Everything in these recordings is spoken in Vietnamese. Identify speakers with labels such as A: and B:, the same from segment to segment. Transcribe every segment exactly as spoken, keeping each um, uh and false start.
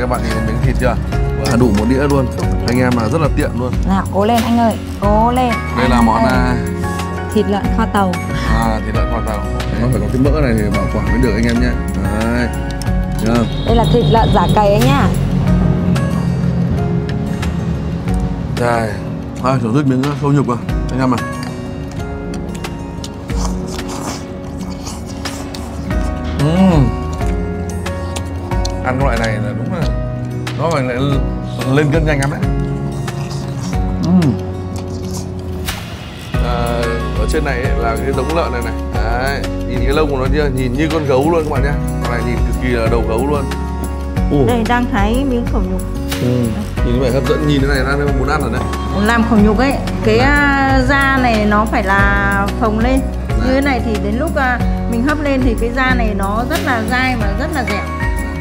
A: bạn nhìn miếng thịt chưa? À, đủ một đĩa luôn. Anh em mà rất là tiện luôn.
B: Nào, cố lên anh ơi, cố lên.
A: Đây là món à...
B: thịt lợn kho tàu.
A: À, thịt lợn kho tàu. Nó phải có cái mỡ này thì bảo quản mới được anh em nhé. Đấy. Được.
B: Đây là thịt lợn giả cày ấy nhá.
A: Đây. Thôi, thưởng thức miếng khâu nhục vào anh em à. Uhm. Ăn cái loại này là đúng là nó phải lên cân nhanh lắm đấy. Uhm. À, ở trên này ấy, là cái giống lợn này này. Đấy, nhìn cái lông của nó chưa? Nhìn như con gấu luôn các bạn nhé. Con này nhìn cực kỳ là đầu gấu luôn.
B: Ủa. Đây đang thái miếng khẩu nhục.
A: Ừ. Nhìn có vẻ hấp dẫn, nhìn cái này ra muốn ăn rồi đấy.
B: Làm khẩu nhục ấy, cái da này nó phải là phồng lên. Đấy. Như thế này thì đến lúc mình hấp lên thì cái da này nó rất là dai và rất là dẻo.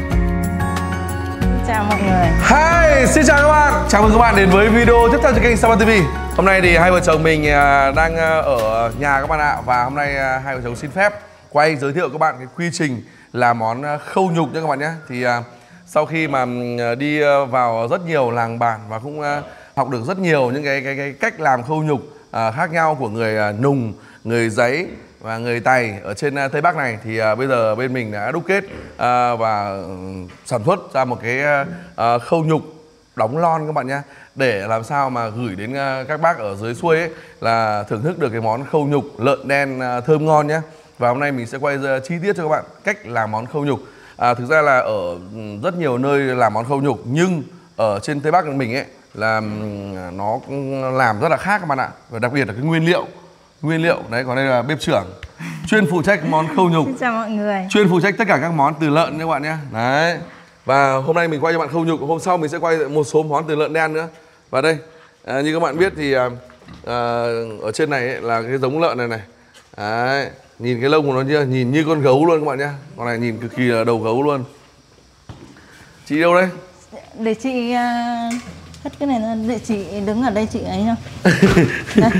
B: Xin chào mọi người.
A: Hi, xin chào các bạn. Chào mừng các bạn đến với video tiếp theo trên kênh Sapa ti vi. Hôm nay thì hai vợ chồng mình đang ở nhà các bạn ạ. Và hôm nay hai vợ chồng xin phép quay giới thiệu các bạn cái quy trình làm món khâu nhục nha các bạn nhé. Thì sau khi mà đi vào rất nhiều làng bản và cũng học được rất nhiều những cái, cái, cái cách làm khâu nhục khác nhau của người Nùng, người Giấy và người Tày ở trên Tây Bắc này, thì bây giờ bên mình đã đúc kết và sản xuất ra một cái khâu nhục đóng lon các bạn nhé, để làm sao mà gửi đến các bác ở dưới xuôi ấy là thưởng thức được cái món khâu nhục lợn đen thơm ngon nhé. Và hôm nay mình sẽ quay chi tiết cho các bạn cách làm món khâu nhục. À, thực ra là ở rất nhiều nơi làm món khâu nhục, nhưng ở trên Tây Bắc mình ấy là nó làm rất là khác các bạn ạ. Và đặc biệt là cái nguyên liệu Nguyên liệu, đấy, còn đây là bếp trưởng chuyên phụ trách món khâu nhục.
B: Xin chào mọi người.
A: Chuyên phụ trách tất cả các món từ lợn nha các bạn nhé. Đấy. Và hôm nay mình quay cho bạn khâu nhục, hôm sau mình sẽ quay một số món từ lợn đen nữa. Và đây, à, như các bạn biết thì à, ở trên này ấy, là cái giống lợn này này. Đấy. Nhìn cái lông của nó chưa? Nhìn như con gấu luôn các bạn nhé. Con này nhìn cực kỳ là đầu gấu luôn. Chị đâu đây?
B: Để chị uh, hất cái này ra, để chị đứng ở đây chị ấy không? Đây.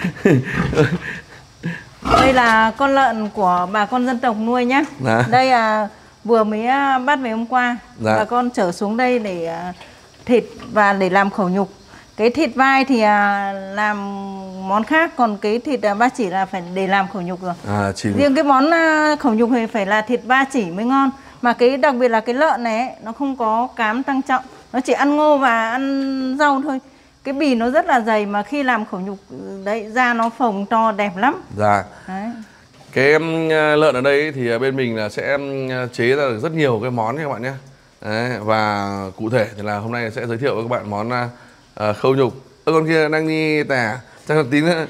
B: Đây là con lợn của bà con dân tộc nuôi nhá. Dạ. Đây là vừa mới bắt về hôm qua. Dạ. Bà con chở xuống đây để uh, thịt và để làm khẩu nhục. Cái thịt vai thì uh, làm món khác, còn cái thịt uh, ba chỉ là phải để làm khẩu nhục rồi. À, chỉ... Riêng cái món uh, khẩu nhục thì phải là thịt ba chỉ mới ngon. Mà cái đặc biệt là cái lợn này ấy, nó không có cám tăng trọng, nó chỉ ăn ngô và ăn rau thôi. Cái bì nó rất là dày, mà khi làm khẩu nhục đấy da nó phồng to đẹp lắm. Dạ. Đấy.
A: Cái um, lợn ở đây thì bên mình là sẽ um, chế ra được rất nhiều cái món các bạn nhé. Đấy, và cụ thể thì là hôm nay sẽ giới thiệu với các bạn món uh, khâu nhục. Ơ, con kia đang đi tẻ, chắc là tí nữa.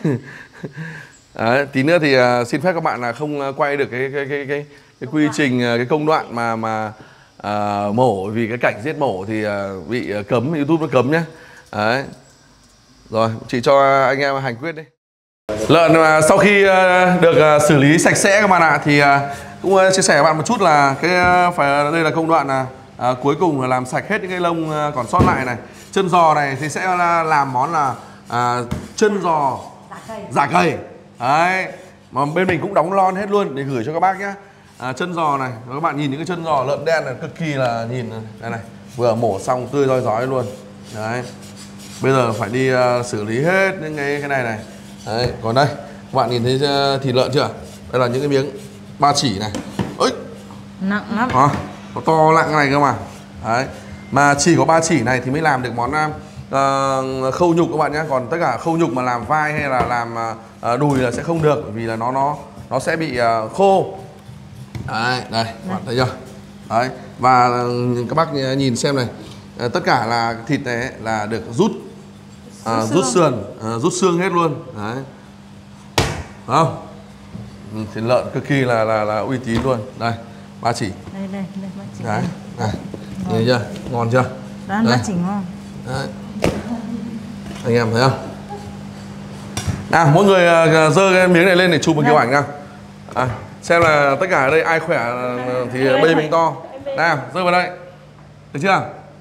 A: Đấy, tí nữa thì uh, xin phép các bạn là không uh, quay được cái cái cái cái, cái quy trình, cái công đoạn mà mà uh, mổ, vì cái cảnh giết mổ thì uh, bị uh, cấm, YouTube nó cấm nhé. Đấy. Rồi, chị cho anh em hành quyết đi. Lợn mà sau khi được xử lý sạch sẽ các bạn ạ, thì cũng chia sẻ với bạn một chút là cái phải đây là công đoạn là à, cuối cùng là làm sạch hết những cái lông còn sót lại này. Chân giò này thì sẽ làm món là à, chân giò giả cầy. Đấy. Mà bên mình cũng đóng lon hết luôn để gửi cho các bác nhé. À, chân giò này, các bạn nhìn những cái chân giò lợn đen này cực kỳ là nhìn đây này, vừa mổ xong tươi rói rói luôn. Đấy. Bây giờ phải đi uh, xử lý hết những cái cái này này. Đấy, còn đây, các bạn nhìn thấy uh, thịt lợn chưa? Đây là những cái miếng ba chỉ này. Ôi,
B: nặng lắm.
A: À, nó to nặng này cơ mà. Đấy. Mà chỉ có ba chỉ này thì mới làm được món uh, khâu nhục các bạn nhé. Còn tất cả khâu nhục mà làm vai hay là làm uh, đùi là sẽ không được, bởi vì là nó nó nó sẽ bị uh, khô. Đấy, đây, các bạn thấy chưa? Đấy. Và uh, các bác nhìn xem này. À, tất cả là thịt này ấy, là được rút à, rút sườn, à, rút xương hết luôn. Đấy. Đúng không? Ừ, thịt lợn cực kỳ là là là uy tín luôn. Đây, ba chỉ.
B: Đây đây, đây ba chỉ.
A: Đấy, này. Nhìn chưa? Ngon chưa?
B: Đó, ba chỉ ngon.
A: Đấy. Anh em thấy không? À, mỗi người giơ uh, cái miếng này lên để chụp một kiểu ảnh nào. À, xem là tất cả ở đây ai khỏe thì bây mình to. Nào, giơ vào đây. Được chưa?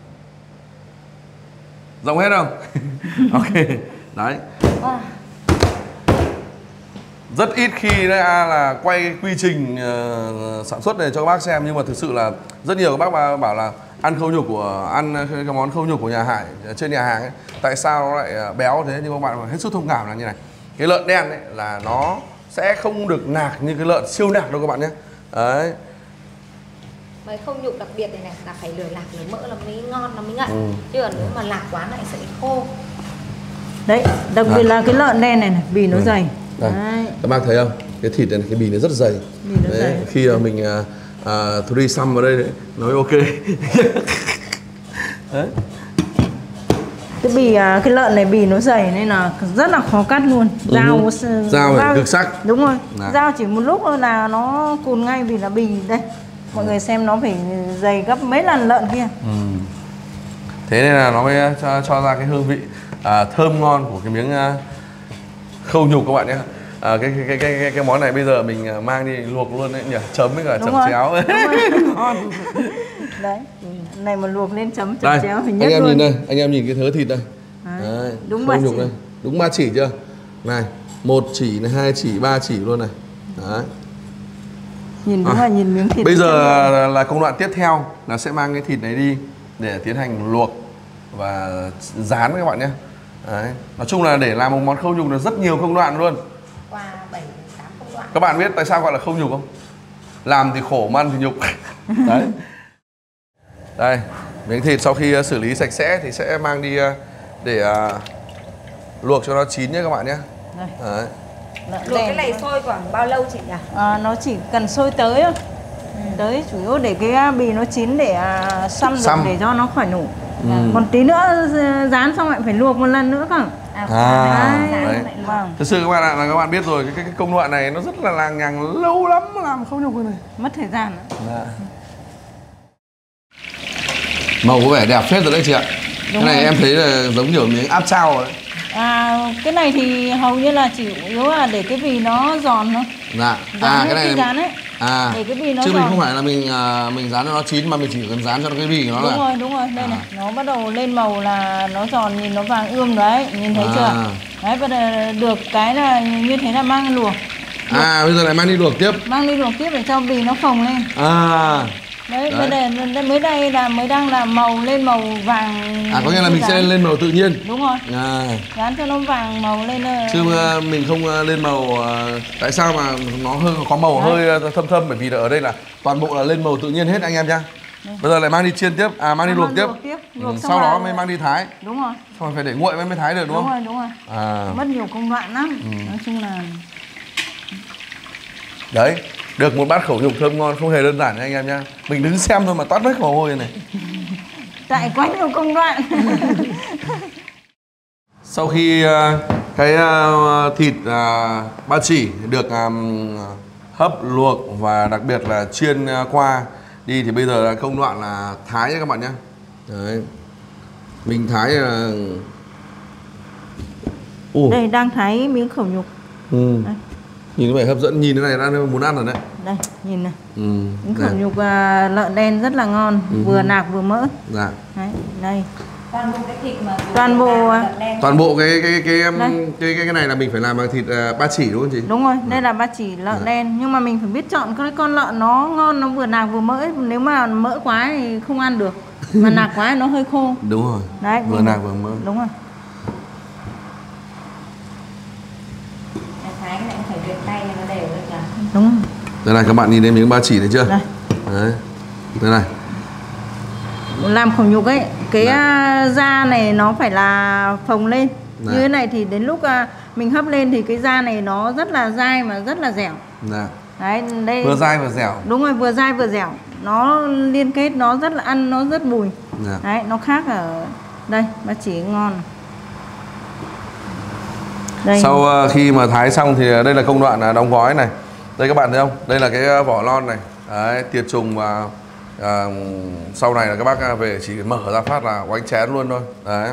A: Rộng hết không? Ok. Đấy. rất ít khi đấy là quay quy trình uh, sản xuất này cho các bác xem, nhưng mà thực sự là rất nhiều các bác bảo là ăn khâu nhục của ăn cái món khâu nhục của nhà Hải trên nhà hàng ấy, tại sao nó lại béo thế, nhưng mà các bạn hết sức thông cảm là như này, cái lợn đen ấy là nó sẽ không được nạc như cái lợn siêu nạc đâu các bạn nhé. Đấy.
C: Mấy khâu nhục đặc biệt này này là phải lửa lạc lửa mỡ là mới ngon, nó mới ngậy. Ừ. Chứ còn nếu mà lạc quá lại sẽ khô.
B: Đấy, đặc biệt là cái lợn đen này, này bì nó ừ. dày.
A: Đây. Đấy. Các bác thấy không? Cái thịt này, cái bì nó rất dày.
B: Bì nó
A: đấy.
B: dày.
A: Khi mà mình uh, uh, three sum vào đây đấy, nói ok. Đấy.
B: Cái bì cái lợn này bì nó dày nên là rất là khó cắt luôn. Dao
A: ừ. dao phải cực sắc.
B: Đúng rồi. Nào. Dao chỉ một lúc thôi là nó cùn ngay vì là bì đây. Mọi ừ. người xem nó phải dày gấp mấy lần lợn kia.
A: Ừ. Thế nên là nó mới cho, cho ra cái hương vị à, thơm ngon của cái miếng uh, khâu nhục các bạn nhé. À, cái, cái, cái, cái, cái món này bây giờ mình mang đi luộc luôn đấy nhỉ, chấm với cả chấm chéo.
B: Ngon. Đấy, này mà luộc lên chấm chấm
A: đây,
B: chéo thì nhất
A: anh em
B: luôn.
A: nhìn đây, anh em nhìn cái thớ thịt đây.
B: Đấy,
A: đấy,
B: đúng ba chỉ.
A: Đây. Đúng ba chỉ chưa? Này, một chỉ này, hai chỉ, ba chỉ luôn này. Đấy.
B: Nhìn đúng à. là nhìn miếng thịt.
A: Bây giờ là, là công đoạn tiếp theo là sẽ mang cái thịt này đi để tiến hành luộc và rán các bạn nhé. Đấy. Nói chung là để làm một món khâu nhục là rất nhiều công đoạn luôn.
C: Qua bảy tám công đoạn.
A: Các bạn biết tại sao gọi là khâu nhục không? Làm thì khổ, mà ăn thì nhục. Đấy. Đây, miếng thịt sau khi xử lý sạch sẽ thì sẽ mang đi để uh, luộc cho nó chín nhé các bạn nhé. Đây. Đấy.
C: Luộc cái này sôi khoảng bao lâu chị nhỉ?
B: À, nó chỉ cần sôi tới thôi. Ừ. Tới chủ yếu để cái bì nó chín để uh, xăm được để cho nó khỏi nổ. Ừ. Còn tí nữa rán xong lại phải luộc một lần nữa cơ.
A: À, à đấy. Đấy.
B: Vâng.
A: Thực sự các bạn ạ, là các bạn biết rồi, cái, cái, cái công đoạn này nó rất là làng nhằng, lâu lắm mà làm khâu nhục này.
B: Mất thời gian nữa.
A: Dạ. Màu có vẻ đẹp phết rồi đấy chị ạ. Đúng cái này rồi. Em thấy là giống kiểu miếng áp chao đấy.
B: À, cái này thì hầu như là chỉ yếu là để cái bì nó giòn thôi.
A: Dạ.
B: Dán
A: à cái này
B: dán ấy.
A: À.
B: Để cái bì nó
A: chứ
B: giòn.
A: mình không phải là mình uh, mình dán cho nó chín mà mình chỉ cần dán cho nó cái bì của nó
B: đúng
A: là.
B: Đúng rồi, đúng rồi. Đây à. này, nó bắt đầu lên màu là nó giòn, nhìn nó vàng ươm đấy, nhìn thấy à. chưa? Đấy, bây giờ được cái là như thế là mang luộc. luộc.
A: À, bây giờ lại mang đi luộc tiếp.
B: Mang đi luộc tiếp để cho bì nó phồng lên.
A: À.
B: Đấy, bây giờ mới đây là mới đang làm màu lên màu vàng.
A: À, có nghĩa là mình dán. Sẽ lên màu tự nhiên.
B: Đúng rồi.
A: À.
B: Dán cho nó vàng màu lên.
A: Chứ mình không lên màu, tại sao mà nó hơi có màu đấy. Hơi thâm thâm, bởi vì là ở đây là toàn bộ là lên màu tự nhiên hết anh em nhá. Đây. Bây giờ lại mang đi chiên tiếp, à mang đi à, luộc tiếp.
B: Luộc tiếp. Luộc
A: ừ, sau đó mới mang đi thái.
B: Đúng rồi.
A: Xong rồi phải để nguội mới thái được đúng,
B: đúng
A: không?
B: Đúng rồi, đúng rồi.
A: À.
B: Mất nhiều công đoạn lắm. Ừ. Nói chung là
A: đấy, được một bát khẩu nhục thơm ngon không hề đơn giản nha anh em nhá. Mình đứng xem thôi mà toát hết mồ hôi này.
B: Tại quá nhiều công đoạn.
A: Sau khi uh, cái uh, thịt uh, ba chỉ được um, hấp, luộc và đặc biệt là chiên uh, qua đi thì bây giờ là công đoạn là thái nhé các bạn nhé. Đấy. Mình thái là uh.
B: đây đang thái miếng khẩu nhục.
A: Ừ. Đây. Nhìn có vẻ hấp dẫn, nhìn cái này đang muốn ăn rồi đấy.
B: Đây, nhìn này.
A: Ừ.
B: Miếng khẩu nhục uh, lợn đen rất là ngon, ừ. vừa nạc vừa mỡ.
A: Dạ.
B: Đấy, đây.
C: Toàn bộ cái thịt mà
B: toàn bộ
A: toàn bộ cái cái cái cái cái, cái, cái này là mình phải làm bằng thịt uh, ba chỉ đúng không chị?
B: Đúng rồi, đây là ba chỉ lợn dạ. đen, nhưng mà mình phải biết chọn cái con lợn nó ngon, nó vừa nạc vừa mỡ. Nếu mà mỡ quá thì không ăn được, mà nạc quá thì nó hơi khô.
A: Đúng rồi.
B: Đấy,
A: vừa nạc vừa mỡ.
B: Đúng rồi.
C: Thái cái này phải luyện tay nó đều lên cả.
B: Đúng rồi.
A: Đây này, các bạn nhìn thấy miếng ba chỉ này chưa?
B: Đây.
A: Đấy. Đây này.
B: Làm khẩu nhục ấy, cái dạ. da này nó phải là phồng lên. Dạ. Như thế này thì đến lúc mình hấp lên thì cái da này nó rất là dai mà rất là dẻo.
A: Dạ.
B: Đấy, đây
A: vừa dai vừa dẻo.
B: Đúng rồi, vừa dai vừa dẻo. Nó liên kết, nó rất là ăn, nó rất bùi. Dạ. Đấy, nó khác ở đây, ba chỉ ngon. Đây.
A: Sau khi mà thái xong thì đây là công đoạn đóng gói này. Đây các bạn thấy không? Đây là cái vỏ lon này. Đấy, tiệt trùng và à, sau này là các bác về chỉ mở ra phát là oánh chén luôn thôi. Đấy.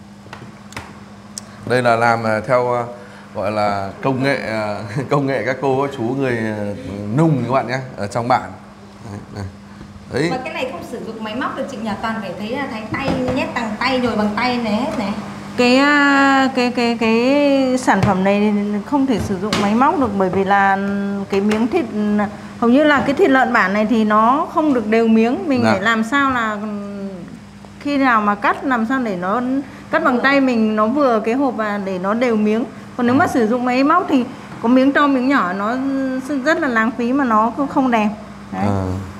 A: Đây là làm theo gọi là công nghệ công nghệ các cô các chú người nung các bạn nhé, ở trong bản. Đấy, này. Đấy.
C: Mà cái này không sử dụng máy móc được chị nhỉ, toàn phải thấy là thái tay nhét bằng tay rồi bằng tay này hết này.
B: cái cái cái cái sản phẩm này không thể sử dụng máy móc được, bởi vì là cái miếng thịt hầu như là cái thịt lợn bản này thì nó không được đều miếng, mình phải làm sao là khi nào mà cắt làm sao để nó cắt bằng tay mình nó vừa cái hộp và để nó đều miếng. Còn nếu mà sử dụng máy móc thì có miếng to miếng nhỏ nó rất là lãng phí mà nó cũng không đẹp. Đấy. À.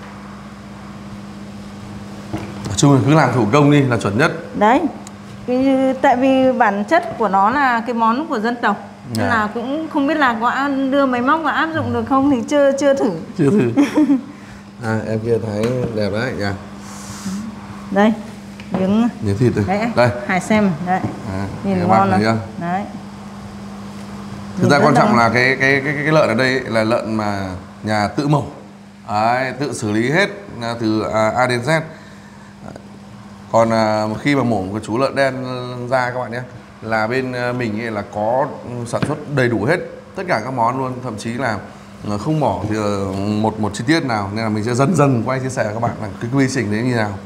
A: Nói chung là cứ làm thủ công đi là chuẩn nhất.
B: Đấy. Cái, tại vì bản chất của nó là cái món của dân tộc. Nên yeah. là cũng không biết là có đưa máy móc và áp dụng được không thì chưa chưa thử.
A: Chưa thử. À, em kia thấy đẹp đấy nha.
B: Đây. Miếng
A: miếng thịt đây.
B: Đấy,
A: đây.
B: Hải xem đấy.
A: À,
B: nhìn ngon lắm. Đấy.
A: Thực ra quan trọng là cái cái cái cái lợn ở đây là lợn mà nhà tự mổ. Đấy, tự xử lý hết từ A đến Z. Còn khi mà mổ một chú lợn đen ra các bạn nhé, là bên mình ấy là có sản xuất đầy đủ hết tất cả các món luôn, thậm chí là không bỏ thì một một chi tiết nào, nên là mình sẽ dần dần quay chia sẻ với các bạn là cái quy trình đấy như nào.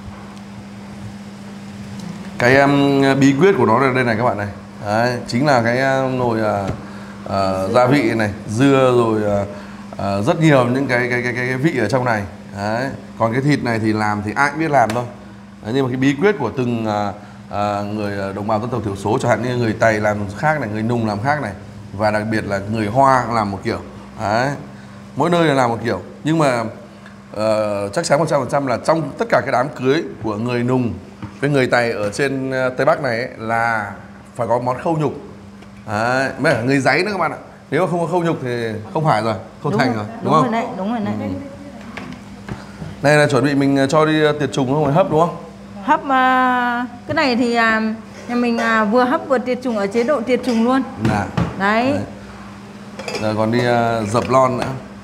A: Cái um, bí quyết của nó là đây này các bạn này. Đấy, chính là cái nồi uh, uh, gia vị này, dưa rồi uh, uh, rất nhiều những cái cái, cái cái cái vị ở trong này. Đấy. Còn cái thịt này thì làm thì ai cũng biết làm thôi. Đấy, nhưng mà cái bí quyết của từng uh, uh, người đồng bào dân tộc thiểu số, chẳng hạn như người Tày làm khác này, người Nùng làm khác này, và đặc biệt là người Hoa làm một kiểu. Đấy. Mỗi nơi là làm một kiểu. Nhưng mà uh, chắc chắn một trăm phần trăm là trong tất cả cái đám cưới của người Nùng với người Tày ở trên Tây Bắc này ấy, là phải có món khâu nhục. Đấy, mấy cả người Giấy nữa các bạn ạ. Nếu mà không có khâu nhục thì không phải rồi, không đúng thành rồi, đúng, đúng không?
B: Rồi đấy, đúng rồi đấy. Ừ.
A: Đây là chuẩn bị mình cho đi tiệt trùng không, phải hấp đúng không?
B: Hấp uh, cái này thì uh, nhà mình uh, vừa hấp vừa tiệt trùng ở chế độ tiệt trùng luôn.
A: Dạ.
B: Đấy. Đấy.
A: Rồi còn đi uh, dập lon nữa.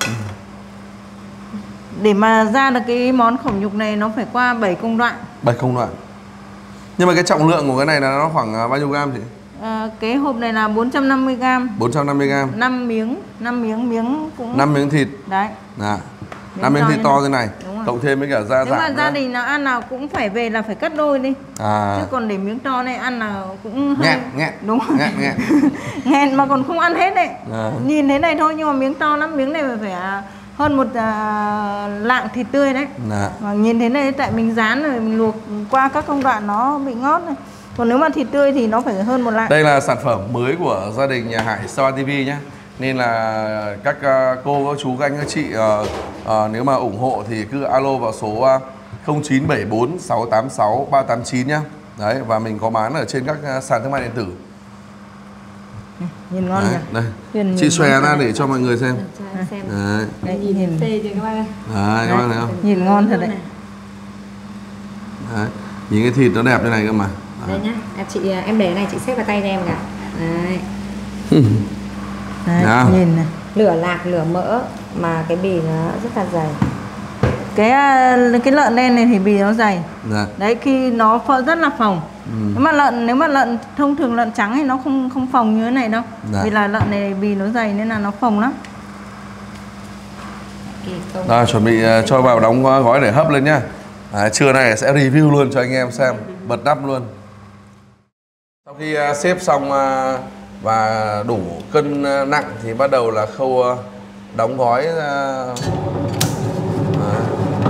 B: Để mà ra được cái món khổng nhục này nó phải qua bảy công đoạn.
A: bảy công đoạn. Nhưng mà cái trọng lượng của cái này là nó khoảng bao nhiêu gram chị?
B: À, cái hộp này là bốn trăm năm mươi gram.
A: bốn trăm năm mươi gram.
B: năm miếng, năm miếng miếng cũng
A: năm miếng thịt.
B: Đấy.
A: Dạ. năm miếng thịt to thế này. Cộng thêm với cả da
B: Nếu
A: giảm.
B: mà gia đình nào ăn nào cũng phải về là phải cắt đôi đi. À. Chứ còn để miếng to này ăn nào cũng hơi
A: nghẹn, nghẹn.
B: Đúng rồi.
A: Nghẹn, nghẹn.
B: Nghẹn mà còn không ăn hết đấy. À. Nhìn thế này thôi nhưng mà miếng to lắm, miếng này phải hơn một uh, lạng thịt tươi đấy. Dạ. Và nhìn thế này tại mình rán rồi mình luộc qua các công đoạn nó bị ngót này. Còn nếu mà thịt tươi thì nó phải hơn một lạng.
A: Đây là sản phẩm mới của gia đình nhà Hải Sapa ti vi nhé. Nên là các uh, cô, các chú, các anh, các chị uh, uh, nếu mà ủng hộ thì cứ alo vào số uh, không chín bảy bốn sáu tám sáu ba tám chín nhá. Đấy, và mình có bán ở trên các uh, sàn thương mại điện tử.
B: Nhìn ngon
A: đấy,
B: nhỉ?
A: Đây. Chị xòe ra để cho mọi người xem.
C: xem.
A: Đấy.
C: Đấy, nhìn phê cho các bạn.
A: Đấy, các bạn thấy không?
B: Nhìn ngon thật đấy.
A: Đấy. Nhìn cái thịt nó đẹp như này cơ mà.
C: Đấy nhá, à, chị em để này chị xếp vào tay cho em cả. Đấy.
B: Đấy, nào. Nhìn này.
C: Lửa lạc, lửa mỡ mà cái bì nó rất là dày.
B: Cái cái lợn đen này thì bì nó dày.
A: Dạ.
B: Đấy, khi nó rất là phồng. Ừ. Nếu mà lợn nếu mà lợn thông thường lợn trắng thì nó không không phồng như thế này đâu. Dạ. Vì là lợn này bì nó dày nên là nó phồng lắm.
A: Rồi, chuẩn bị uh, cho vào đóng gói để hấp lên nhá. À, trưa này sẽ review luôn cho anh em xem, bật nắp luôn. Sau khi uh, xếp xong uh, và đủ cân uh, nặng thì bắt đầu là khâu uh, đóng gói. Uh, uh.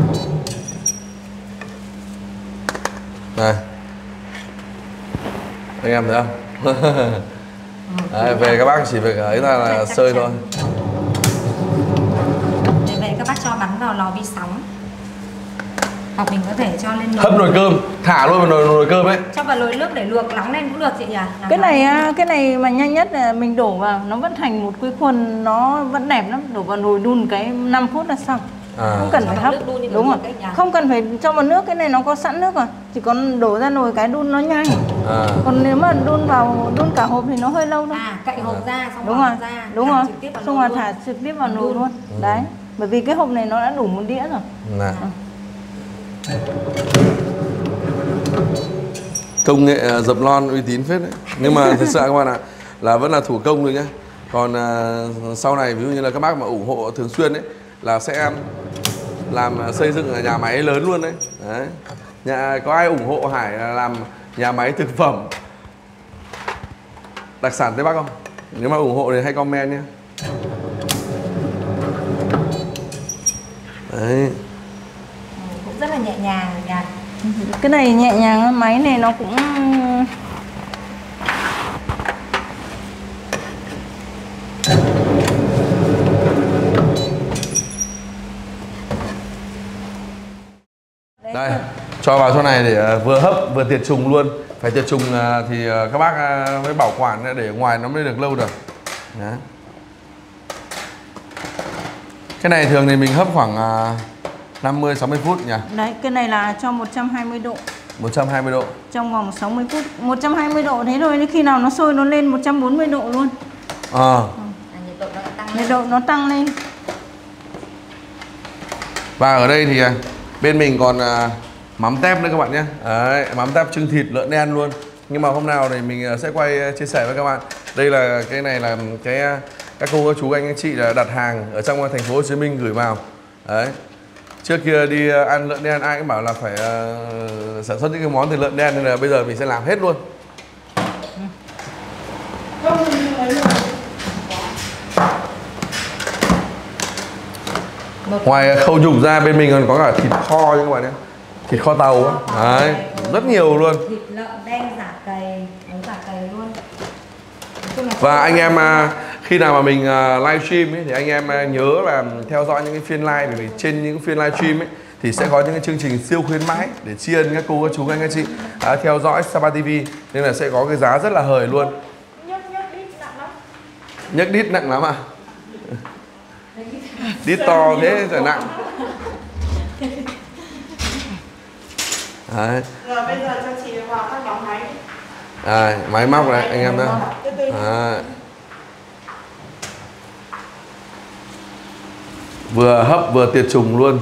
A: Đây. Anh em thấy không? Đấy, về các bác chỉ việc ấy ra là sơi thôi.
C: Để vậy các bác cho bắn vào lò vi sóng. Hoặc mình có thể cho lên nồi.
A: Hấp nồi cơm, thả luôn vào nồi, nồi cơm ấy.
C: Cho vào nồi nước để luộc nóng lên cũng được chị nhỉ?
B: Cái này cái này mà nhanh nhất là mình đổ vào nó vẫn thành một cái khuôn, nó vẫn đẹp lắm. Đổ vào nồi đun cái năm phút là xong. À. Không cần phải hấp. Đúng rồi. Không cần phải cho vào nước, cái này nó có sẵn nước rồi. Chỉ còn đổ ra nồi cái đun nó nhanh. À. Còn nếu mà đun vào đun cả hộp thì nó hơi lâu thôi.
C: À, cậy hộp ra xong
B: đúng rồi.
C: Ra.
B: Đúng rồi. Xong rồi thả trực tiếp vào nồi luôn. Ừ. Đấy. Bởi vì cái hộp này nó đã đủ một đĩa rồi.
A: Nè. À. Công nghệ dập lon uy tín phết đấy. Nhưng mà thật sự các bạn ạ, là vẫn là thủ công thôi nhé. Còn uh, sau này ví dụ như là các bác mà ủng hộ thường xuyên đấy là sẽ làm xây dựng nhà máy lớn luôn đấy. Đấy. Nhà có ai ủng hộ Hải làm nhà máy thực phẩm đặc sản Tây Bắc không? Nếu mà ủng hộ thì hãy comment nhé. Đấy.
C: Cũng rất là nhẹ nhàng nhạt.
B: Cái này nhẹ nhàng, máy này nó cũng
A: đây, cho vào chỗ này để vừa hấp vừa tiệt trùng luôn. Phải tiệt trùng thì các bác mới bảo quản, để ở ngoài nó mới được lâu được. Đấy. Cái này thường thì mình hấp khoảng năm mươi sáu mươi phút nhỉ?
B: Đấy, cái này là cho một trăm hai mươi độ.
A: một trăm hai mươi độ.
B: Trong vòng sáu mươi phút. một trăm hai mươi độ thế rồi, khi nào nó sôi nó lên một trăm bốn mươi độ luôn.
A: À.
C: À, nhiệt độ nó tăng lên.
B: Nhiệt độ nó tăng lên.
A: Và ở đây thì bên mình còn à, mắm tép nữa các bạn nhé. Đấy, mắm tép trưng thịt lợn đen luôn. Nhưng mà hôm nào thì mình sẽ quay chia sẻ với các bạn. Đây là cái này là cái các cô các chú anh anh chị là đặt hàng ở trong thành phố Hồ Chí Minh gửi vào. Đấy. Trước kia đi ăn lợn đen ai cũng bảo là phải uh, sản xuất những cái món từ lợn đen, nên là bây giờ mình sẽ làm hết luôn. Ngoài khâu nhục ra bên mình còn có cả thịt kho nha các bạn nhé. Thịt kho tàu á. Đấy, rất nhiều luôn.
C: Thịt lợn đen giả cầy, nấu giả cầy luôn.
A: Và anh em khi nào mà mình livestream ấy, thì anh em nhớ là theo dõi những cái phiên live, bởi vì trên những phiên livestream ấy thì sẽ có những cái chương trình siêu khuyến mãi để tri ân các cô các chú anh các chị đã theo dõi Sapa ti vi, nên là sẽ có cái giá rất là hời luôn. Nhấc đít nặng lắm à? Đít to thế rồi nặng. Đấy.
D: Rồi bây giờ cho chị vào các bóng máy.
A: À, máy móc này anh em đó. À. Vừa hấp vừa tiệt trùng luôn.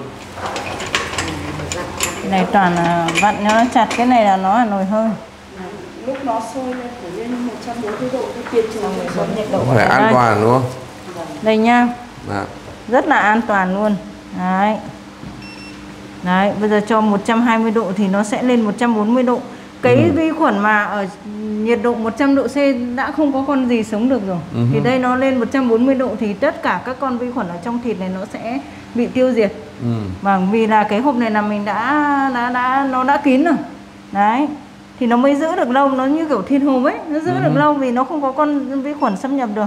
B: Cái này toàn là vặn cho nó chặt, cái này là nó là nồi hơi.
D: Lúc nó sôi lên phải lên một trăm bốn mươi độ cái tiệt trùng xuống nhiệt độ.
A: Phải an toàn đúng không?
B: Đây nha.
A: Dạ.
B: Rất là an toàn luôn. Đấy. Đấy, bây giờ cho một trăm hai mươi độ thì nó sẽ lên một trăm bốn mươi độ. Cái ừ. vi khuẩn mà ở nhiệt độ một trăm độ C đã không có con gì sống được rồi. Ừ. Thì đây nó lên một trăm bốn mươi độ thì tất cả các con vi khuẩn ở trong thịt này nó sẽ bị tiêu diệt. Ừ. Và vì là cái hộp này là mình đã đã đã nó đã kín rồi. Đấy. Thì nó mới giữ được lâu, nó như kiểu thịt hộp ấy, nó giữ ừ. được lâu vì nó không có con vi khuẩn xâm nhập được.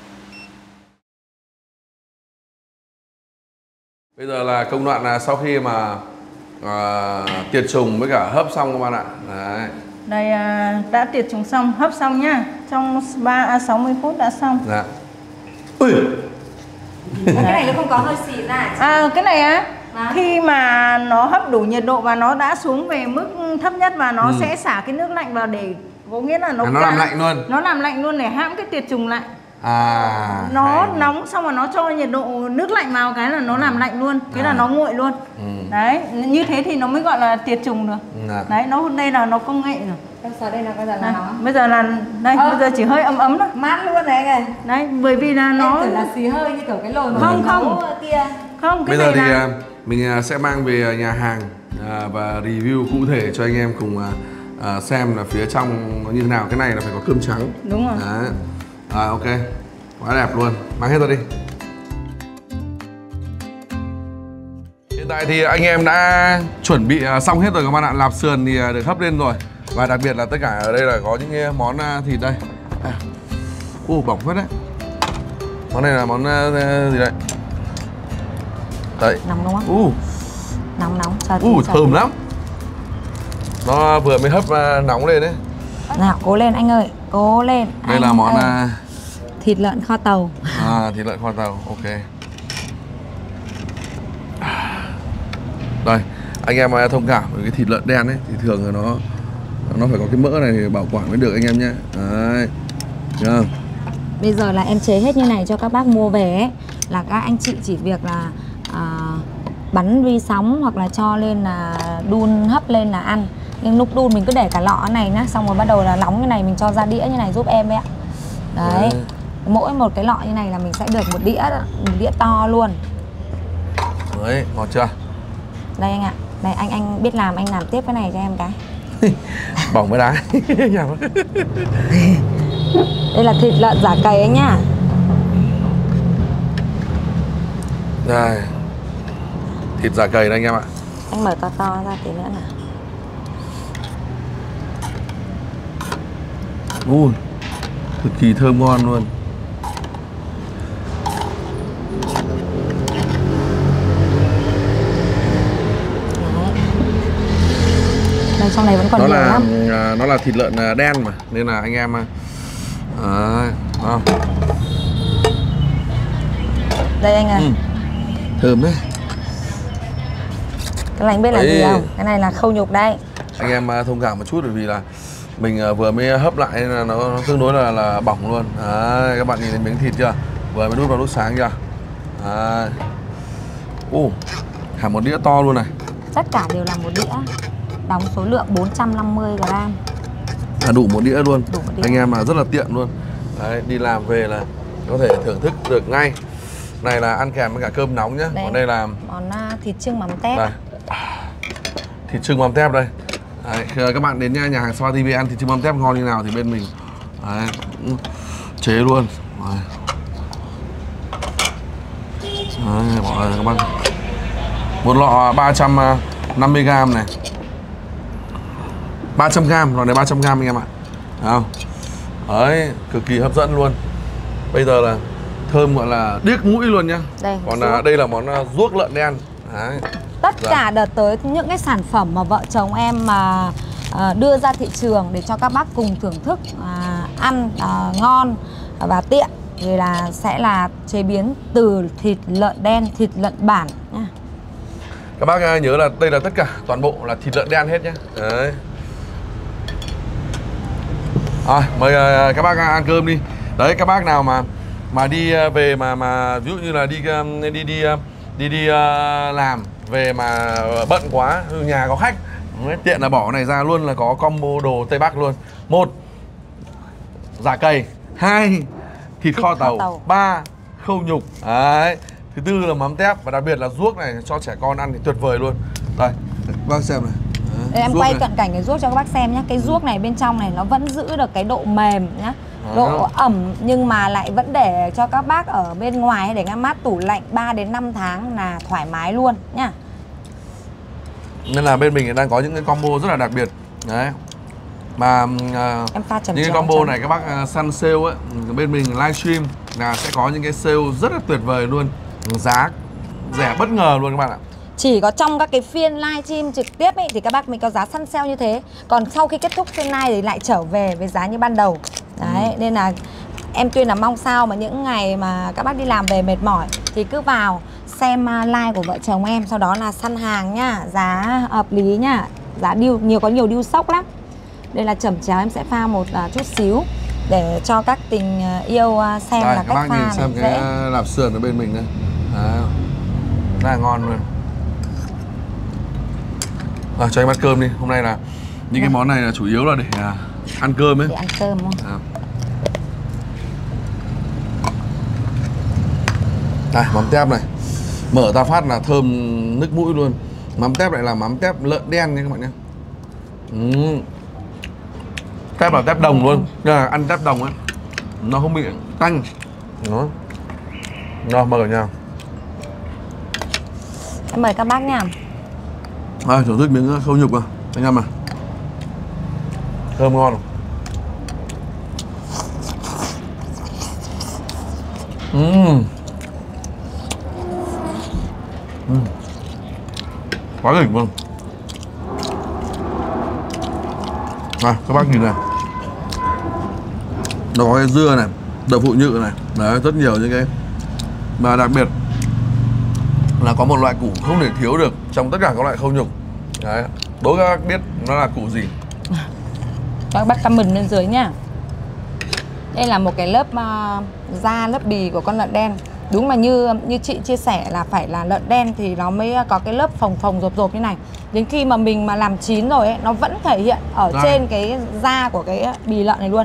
A: Bây giờ là công đoạn là sau khi mà à, tiệt trùng với cả hấp xong các bạn ạ. Đấy.
B: Đây à, đã tiệt trùng xong, hấp xong nhá. Trong ba à, sáu mươi phút đã xong.
A: Dạ. Ui.
C: Cái này nó không có hơi xì ra.
B: À, cái này á, à, khi mà nó hấp đủ nhiệt độ và nó đã xuống về mức thấp nhất và nó ừ. sẽ xả cái nước lạnh vào để có nghĩa là nó
A: à, nó làm lạnh luôn.
B: Nó làm lạnh luôn để hãm cái tiệt trùng lại.
A: À,
B: nó hay. Nóng xong rồi nó cho nhiệt độ nước lạnh vào cái là nó làm lạnh luôn, thế à. là nó nguội luôn. Ừ. Đấy, như thế thì nó mới gọi là tiệt trùng được. À. Đấy, nó đây là nó công nghệ rồi.
C: Bây giờ đây là bây giờ là nó.
B: Bây giờ là đây, à. bây giờ chỉ hơi ấm ấm thôi.
C: Mát luôn đấy này.
B: Đấy, bởi vì là nó
C: em tưởng là xì hơi như kiểu cái lồi mà
B: không không
C: kia.
B: Không, cái
A: bây giờ thì
B: là...
A: mình sẽ mang về nhà hàng và review cụ thể cho anh em cùng xem là phía trong nó như thế nào. Cái này là phải có cơm trắng.
B: Đúng rồi.
A: Đấy. À, ok, quá đẹp luôn, mang hết ra đi. Hiện tại thì anh em đã chuẩn bị xong hết rồi các bạn ạ. Lạp sườn thì được hấp lên rồi. Và đặc biệt là tất cả ở đây là có những món thịt đây. À. Uh, bỏng phết đấy. Món này là món gì đấy? Đấy.
C: Nóng đúng không?
A: Uh.
C: Nóng nóng. Sao
A: uh, thơm lắm. Nó vừa mới hấp nóng lên đấy.
C: Nào, cố lên anh ơi, cố lên.
A: Đây
C: anh
A: là món
C: ơi. Thịt lợn kho tàu.
A: À, thịt lợn kho tàu, ok. Đây, anh em thông cảm với cái thịt lợn đen ấy thì thường là nó nó phải có cái mỡ này thì bảo quản mới được anh em nhé. Đấy. Được.
C: Bây giờ là em chế hết như này cho các bác mua về ấy, là các anh chị chỉ việc là à, bắn vi sóng hoặc là cho lên là đun hấp lên là ăn. Nhưng lúc đun mình cứ để cả lọ này nhá, xong rồi bắt đầu là nóng như này mình cho ra đĩa như này giúp em ấy ạ. Đấy. Đấy. Mỗi một cái lọ như này là mình sẽ được một đĩa, một đĩa to luôn.
A: Đấy, ngon chưa?
C: Đây anh ạ. Đây anh anh biết làm, anh làm tiếp cái này cho em cái.
A: Bỏng với đá.
C: Đây là thịt lợn giả cầy anh nhá.
A: Đây, thịt giả cầy đây anh em ạ.
C: Anh mở to to ra tí nữa nào.
A: Ui, cực kỳ thơm ngon luôn.
C: Đây, trong này vẫn còn
A: nó
C: nhiều
A: là
C: lắm.
A: nó là thịt lợn đen mà nên là anh em à, à,
C: đây anh ơi.
A: ừ, thơm đấy.
C: Cái này anh biết là
A: đấy.
C: gì không? Cái này là khâu nhục đây.
A: Anh em thông cảm một chút bởi vì là mình vừa mới hấp lại nên là nó, nó tương đối là là bỏng luôn. Đấy, các bạn nhìn thấy miếng thịt chưa? Vừa mới đút vào đốt sáng chưa? Đấy. Ồ, hẳn một đĩa to luôn này.
C: Tất cả đều là một đĩa. Đóng số lượng bốn trăm năm mươi gram.
A: À, đủ một đĩa luôn.
C: Đủ một đĩa.
A: Anh em mà rất là tiện luôn. Đấy, đi làm về là có thể thưởng thức được ngay. Này là ăn kèm với cả cơm nóng nhá.
C: Đây,
A: còn đây là
C: món thịt trưng mắm tép.
A: đây. Thịt trưng mắm tép đây. Đấy, các bạn đến nhà, nhà hàng Sapa ti vi ăn thịt trưng mắm tép ngon như nào thì bên mình đấy, chế luôn. Đấy. Đấy, bỏ đây các bạn. Một lọ ba trăm năm mươi gram này. ba trăm gram, lọ này ba trăm gram anh em ạ. Đấy không? Đấy, cực kỳ hấp dẫn luôn. Bây giờ là thơm gọi là điếc mũi luôn nhá.
C: Đây,
A: còn là, đây là món ruốc lợn đen. Đấy.
C: Tất
A: Dạ.
C: cả đợt tới những cái sản phẩm mà vợ chồng em mà à, đưa ra thị trường để cho các bác cùng thưởng thức à, ăn à, ngon và tiện thì là sẽ là chế biến từ thịt lợn đen, thịt lợn bản nha.
A: Các bác nhớ là đây là tất cả toàn bộ là thịt lợn đen hết nhé. Đấy. Rồi, mời các bác ăn cơm đi. Đấy, các bác nào mà mà đi về mà mà ví dụ như là đi đi đi đi đi, đi làm về mà bận quá, nhà có khách, tiện là bỏ cái này ra luôn là có combo đồ Tây Bắc luôn. Một, giả cầy. Hai, thịt, thịt kho, tàu. tàu. Ba, khâu nhục. Đấy. Thứ tư là mắm tép và đặc biệt là ruốc này cho trẻ con ăn thì tuyệt vời luôn. Đây, các bác xem này. Đấy,
C: đây em quay
A: này.
C: cận cảnh cái ruốc cho các bác xem nhé. Cái ruốc này bên trong này nó vẫn giữ được cái độ mềm nhá, độ ẩm nhưng mà lại vẫn để cho các bác ở bên ngoài hay để ngăn mát tủ lạnh ba đến năm tháng là thoải mái luôn nhá.
A: Nên là bên mình đang có những cái combo rất là đặc biệt. Đấy. Mà uh,
C: em pha chấm
A: những cái combo chấm. này các bác uh, săn sale ấy, bên mình livestream là sẽ có những cái sale rất là tuyệt vời luôn. Giá rẻ bất ngờ luôn các bạn ạ.
C: Chỉ có trong các cái phiên livestream trực tiếp ấy thì các bác mới có giá săn sale như thế. Còn sau khi kết thúc phiên live thì lại trở về với giá như ban đầu. Đấy, ừ. Nên là em tuyên là mong sao mà những ngày mà các bác đi làm về mệt mỏi thì cứ vào xem live của vợ chồng em, sau đó là săn hàng nhá, giá hợp lý nhá, giá deal nhiều, có nhiều deal sốc lắm. Đây là chẩm cháo em sẽ pha một uh, chút xíu để cho các tình yêu uh, xem
A: đây,
C: là
A: các
C: cách
A: bác
C: pha
A: nhìn xem
C: dễ.
A: cái lạp sườn ở bên mình đây. Đấy. Rất là ngon luôn. À, cho anh bát cơm đi. Hôm nay là những cái món này là chủ yếu là để uh, ăn cơm ấy.
C: Để ăn cơm không?
A: À. Đây, mắm tép này. Mở ra phát là thơm nước mũi luôn. Mắm tép lại là mắm tép lợn đen nha các bạn nhé. Uhm. Tép là tép đồng luôn. À, ăn tép đồng ấy nó không bị tanh. Nó Rồi, mời cả nhà.
C: Em mời các bác nha.
A: À, thưởng thức miếng khâu nhục à anh em à. Thơm ngon. Uhm. Uhm. Quá đỉnh luôn. À, các bác nhìn này. Nó có cái dưa này, đậu phụ nhự này. Đấy, rất nhiều những cái. Mà đặc biệt là có một loại củ không thể thiếu được trong tất cả các loại khâu nhục. Đấy, đố các bác biết nó là củ gì.
C: Các bác comment bên dưới nhá. Đây là một cái lớp uh, da, lớp bì của con lợn đen. Đúng là như như chị chia sẻ là phải là lợn đen thì nó mới có cái lớp phồng phồng rộp rộp như này. Đến khi mà mình mà làm chín rồi ấy, nó vẫn thể hiện ở Đây. trên cái da của cái bì lợn này luôn.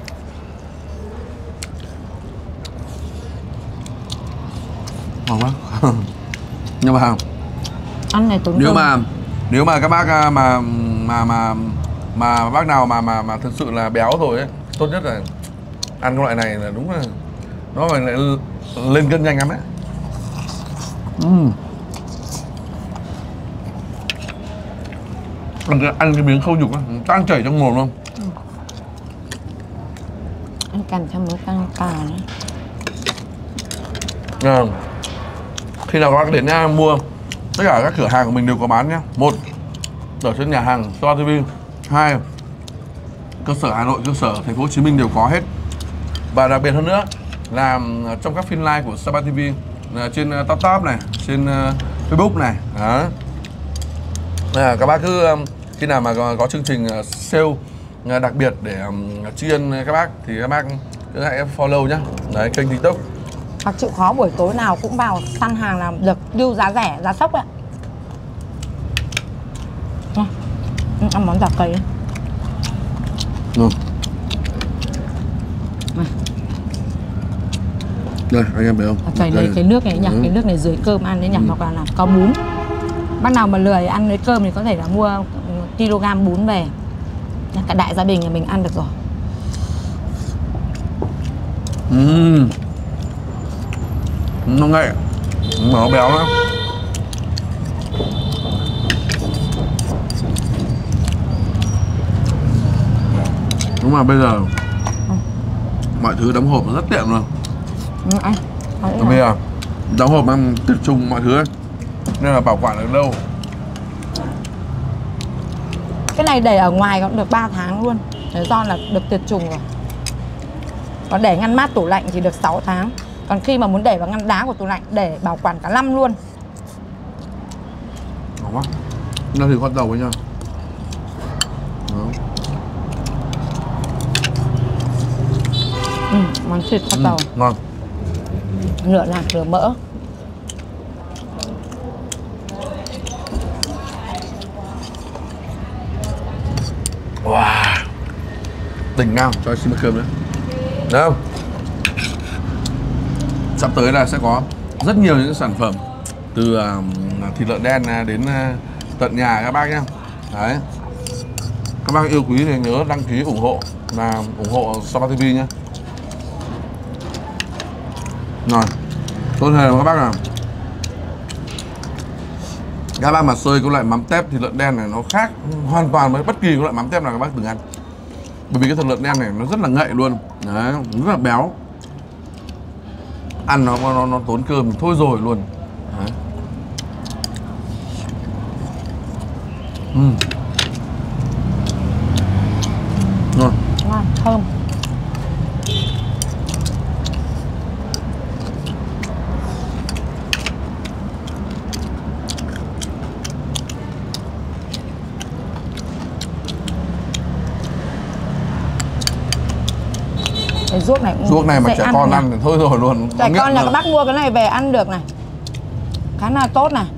A: Ngon quá. Nhưng mà
C: ăn này tốn
A: nếu
C: cơm.
A: mà nếu mà các bác mà mà mà mà bác nào mà mà mà thực sự là béo rồi ấy, tốt nhất là Ăn cái loại này là đúng là nó phải lại lên cân nhanh lắm đấy. Uhm. Ăn, cái, ăn cái miếng khâu nhục á, tan chảy trong mồm luôn.
C: Ừ. Ăn cằn cho miếng căng cà nữa.
A: À, khi nào các bạn đến nha, mua tất cả các cửa hàng của mình đều có bán nhé. Một, ở trên nhà hàng Sapa ti vi. Hai, cơ sở Hà Nội, cơ sở thành phố Hồ Chí Minh đều có hết. Và đặc biệt hơn nữa là trong các phiên live của Sapa ti vi trên uh, Top Top này, trên uh, Facebook này. Đó. À, các bác cứ um, khi nào mà có, có chương trình uh, sale uh, đặc biệt để um, tri ân các bác thì các bác cứ hãy follow nhé. Đấy, kênh TikTok.
C: Hoặc chịu khó buổi tối nào cũng vào săn hàng làm được deal giá rẻ, giá sốc ạ. À, ăn món giả cây.
A: Ừ. Đây, anh em thấy không?
C: Phải lấy cái nước này nhỉ, ừ. Cái nước này dưới cơm ăn đấy nhỉ, ừ. Hoặc là, là có bún. Bác nào mà lười ăn với cơm thì có thể là mua kg bún về. Cả đại gia đình nhà mình ăn được rồi.
A: Uhm. Nó ngậy, nó béo lắm. Đúng mà bây giờ ừ. mọi thứ đóng hộp nó rất tiện luôn.
C: Ừ, anh.
A: Bây giờ đóng hộp ăn tiệt trùng mọi thứ ấy. Nên là bảo quản được lâu.
C: Cái này để ở ngoài cũng được ba tháng luôn. Thế do là được tiệt trùng rồi. Còn để ngăn mát tủ lạnh thì được sáu tháng. Còn khi mà muốn để vào ngăn đá của tủ lạnh để bảo quản cả năm luôn.
A: Ngon quá. Nó thử con dầu với nhau.
C: Ừ, món thịt kho tàu.
A: Ừ, ngon.
C: Nửa lạc nửa mỡ.
A: Wow. Tỉnh nào, cho xin một cơm nữa. Được không? Sắp tới là sẽ có rất nhiều những sản phẩm từ uh, thịt lợn đen đến uh, tận nhà các bác nhé. Đấy. Các bác yêu quý thì nhớ đăng ký ủng hộ và ủng hộ Sapa ti vi nhé. Rồi, tốt hơn các bác nào. Các bác mà xơi cái loại mắm tép thịt lợn đen này nó khác hoàn toàn với bất kỳ cái loại mắm tép nào các bác từng ăn. Bởi vì cái thịt lợn đen này nó rất là ngậy luôn. Đấy, rất là béo. Ăn nó nó, nó tốn cơm thôi rồi luôn. Đấy. Uhm. Ngon.
C: Ngon, thơm. Cái ruốc này
A: ruốc này mà trẻ con ăn thì thôi rồi luôn.
C: Trẻ con là các bác mua cái này về ăn được này, khá là tốt này.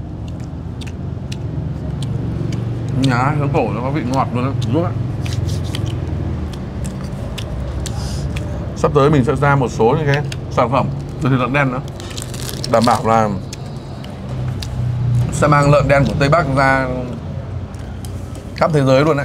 A: Nhá, hướng cổ nó có vị ngọt luôn đó, ruốc ạ. Sắp tới mình sẽ ra một số những cái sản phẩm từ thịt lợn đen nữa, đảm bảo là sẽ mang lợn đen của Tây Bắc ra khắp thế giới luôn đấy.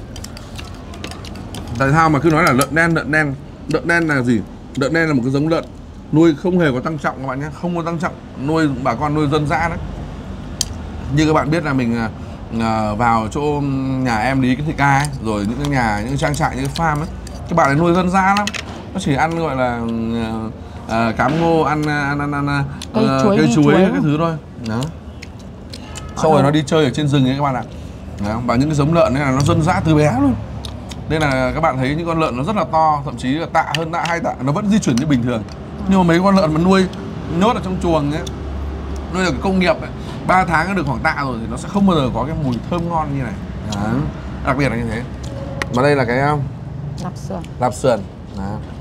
A: Tại sao mà cứ nói là lợn đen, lợn đen Lợn đen là gì? Lợn đen là một cái giống lợn nuôi không hề có tăng trọng các bạn nhé, không có tăng trọng, nuôi bà con nuôi dân dã đấy. Như các bạn biết là mình à, vào chỗ nhà em Lý cái thị ca ấy, rồi những cái nhà, những cái trang trại, những cái farm ấy, các bạn ấy nuôi dân dã lắm, nó chỉ ăn gọi là à, cám ngô, ăn ăn ăn, ăn
C: cây
A: uh,
C: chuối,
A: cây chuối,
C: chuối
A: cái thứ thôi. Đó. Sau rồi nó đi chơi ở trên rừng ấy các bạn ạ. Đó. Và những cái giống lợn này là nó dân dã từ bé luôn. Nên là các bạn thấy những con lợn nó rất là to, thậm chí là tạ hơn tạ, hai tạ, nó vẫn di chuyển như bình thường. Nhưng mà mấy con lợn mà nuôi nhốt ở trong chuồng ấy, nuôi ở cái công nghiệp ấy, ba tháng nó được khoảng tạ rồi thì nó sẽ không bao giờ có cái mùi thơm ngon như này. Đó. Đặc biệt là như thế. Mà đây là cái
C: lạp sườn.
A: Lạp sườn. Đó.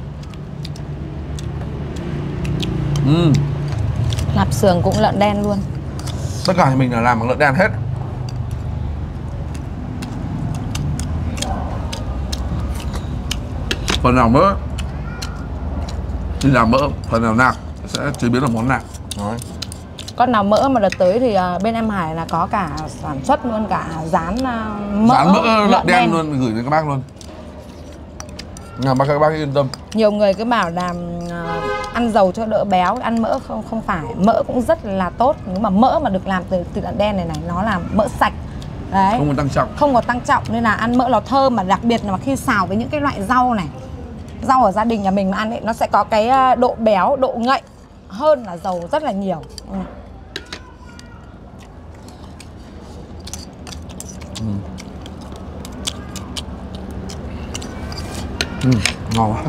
A: Uhm.
C: Lạp sườn cũng lợn đen luôn.
A: Tất cả thì mình là làm bằng lợn đen hết. Phần nào mỡ thì làm mỡ, phần nào nạc sẽ chế biến là món nạc. Đấy.
C: Con nào mỡ mà đợt tới thì bên em Hải là có cả sản xuất luôn cả rán mỡ,
A: rán mỡ lợn đen,
C: đen
A: luôn, gửi đến các bác luôn. À, bác các bác yên tâm.
C: Nhiều người cứ bảo là uh, ăn dầu cho đỡ béo, ăn mỡ không không phải. Mỡ cũng rất là tốt, nhưng mà mỡ mà được làm từ từ đậu đen này này nó là mỡ sạch. Đấy.
A: Không có tăng trọng.
C: Không có tăng trọng nên là ăn mỡ nó thơm, mà đặc biệt là khi xào với những cái loại rau này. Rau ở gia đình nhà mình mà ăn ấy, nó sẽ có cái độ béo, độ ngậy hơn là dầu rất là nhiều. Ừ.
A: Ừ. Ừ, ngon quá.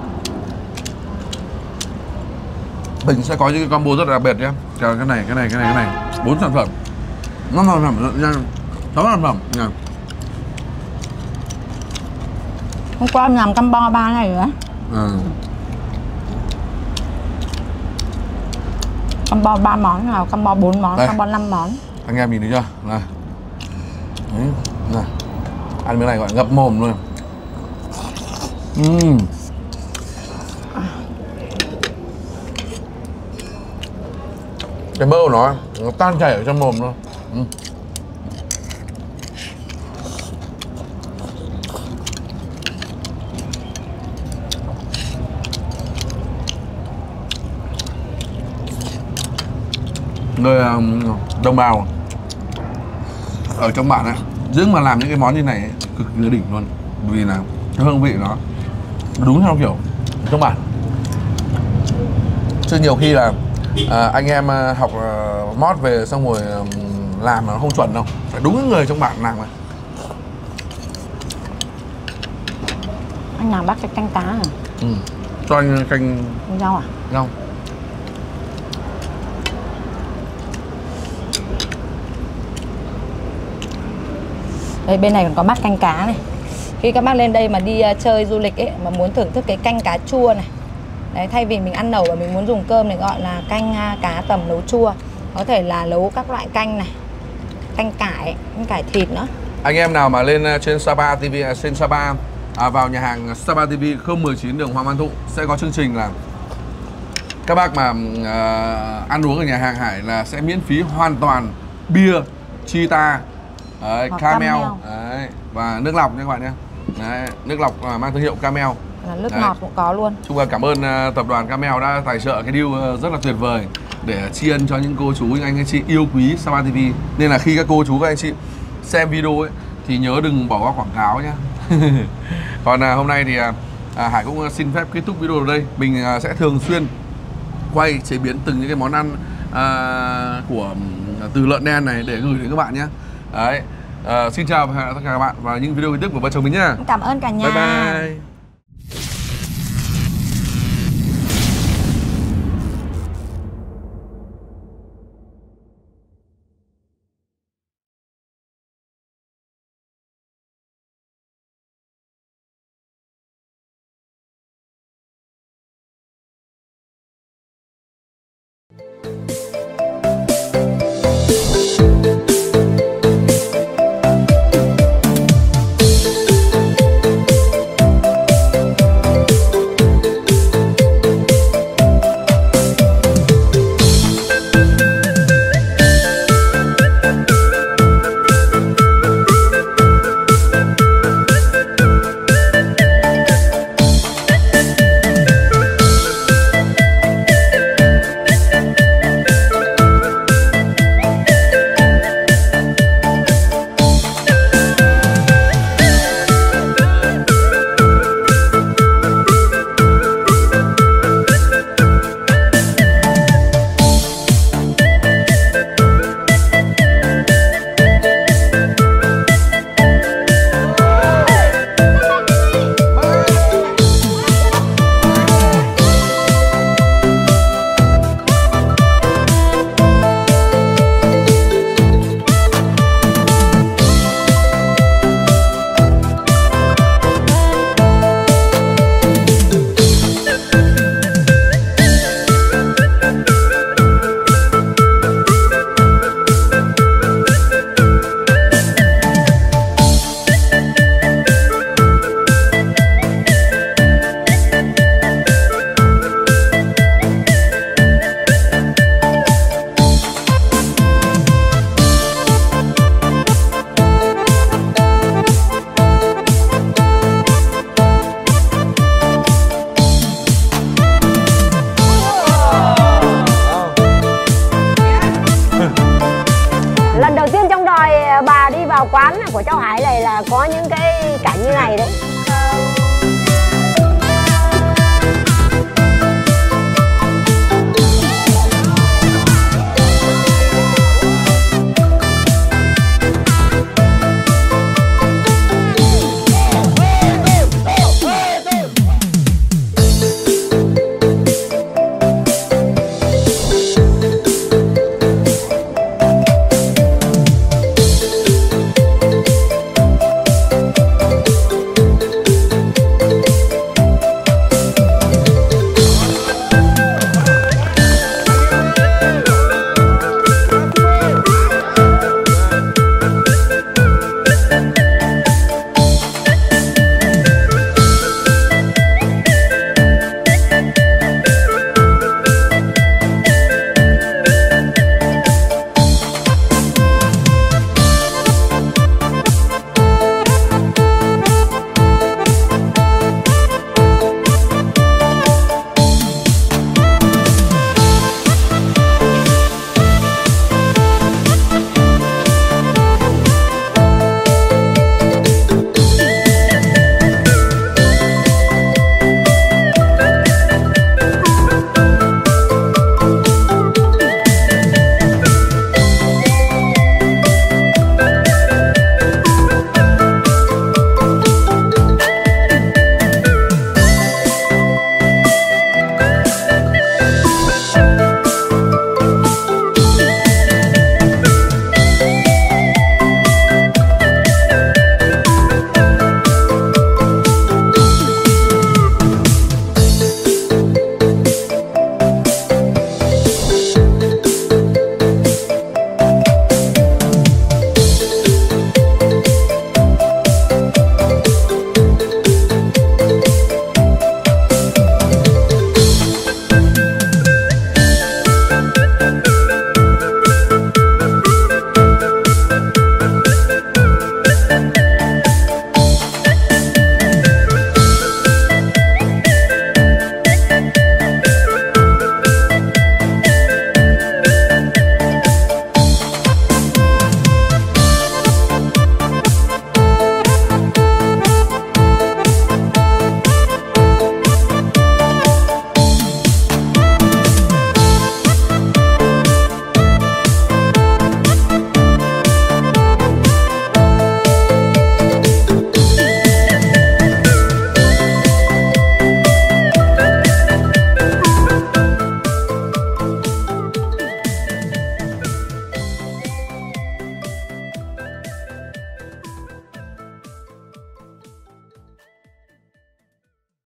A: Mình sẽ có những cái combo rất là đặc biệt nhé. Cái này, cái này, cái này, cái này, bốn sản phẩm, năm sản phẩm nha, sáu sản phẩm nha.
C: Hôm qua em làm combo ba này rồi đấy.
A: Ừ.
C: Combo ba món nào, combo bốn món, đây. Combo năm món.
A: Anh em nhìn thấy chưa? Này. Đấy. Này. Ăn cái này gọi là ngập mồm luôn. Uhm. Cái mỡ của nó nó tan chảy ở trong mồm luôn. Uhm. Người đồng bào ở trong bản ấy, dưỡng mà làm những cái món như này ấy, cực kỳ đỉnh luôn, vì là cái hương vị nó đúng theo kiểu trong bản. Chứ nhiều khi là à, anh em học uh, mót về xong rồi um, làm mà nó không chuẩn đâu, phải đúng cái người trong bản làm mà.
C: Anh làm bác cái canh cá à?
A: Ừ. Cho anh canh
C: canh rau à?
A: Rau.
C: Đây bên này còn có bát canh cá này. Khi các bác lên đây mà đi uh, chơi du lịch ấy, mà muốn thưởng thức cái canh cá chua này. Đấy, thay vì mình ăn nấu và mình muốn dùng cơm này, gọi là canh uh, cá tầm nấu chua. Có thể là nấu các loại canh này, canh cải, canh cải thịt nữa.
A: Anh em nào mà lên trên Sapa ti vi, trên Sapa à, vào nhà hàng Sapa ti vi không một chín đường Hoàng Văn Thụ sẽ có chương trình là các bác mà uh, ăn uống ở nhà hàng Hải là sẽ miễn phí hoàn toàn bia, Chita, đấy, Camel, đấy, và nước lọc nha các bạn nhé. Đấy, nước lọc uh, mang thương hiệu Camel.
C: Là nước đấy. Ngọt cũng có luôn.
A: Chung là cảm ơn uh, tập đoàn Camel đã tài trợ cái deal uh, rất là tuyệt vời để tri ân cho những cô chú, những anh chị yêu quý Sapa ti vi. Nên là khi các cô chú, các anh chị xem video ấy thì nhớ đừng bỏ qua quảng cáo nhé. Còn uh, hôm nay thì uh, Hải cũng xin phép kết thúc video ở đây. Mình uh, sẽ thường xuyên quay chế biến từng những cái món ăn uh, của từ lợn đen này để gửi đến các bạn nhé. Đấy. Uh, xin chào và hẹn gặp lại tất cả các bạn vào những video kế tiếp của vợ chồng mình nhé.
C: Cảm ơn cả nhà.
A: Bye bye.
E: cảnh như này đấy.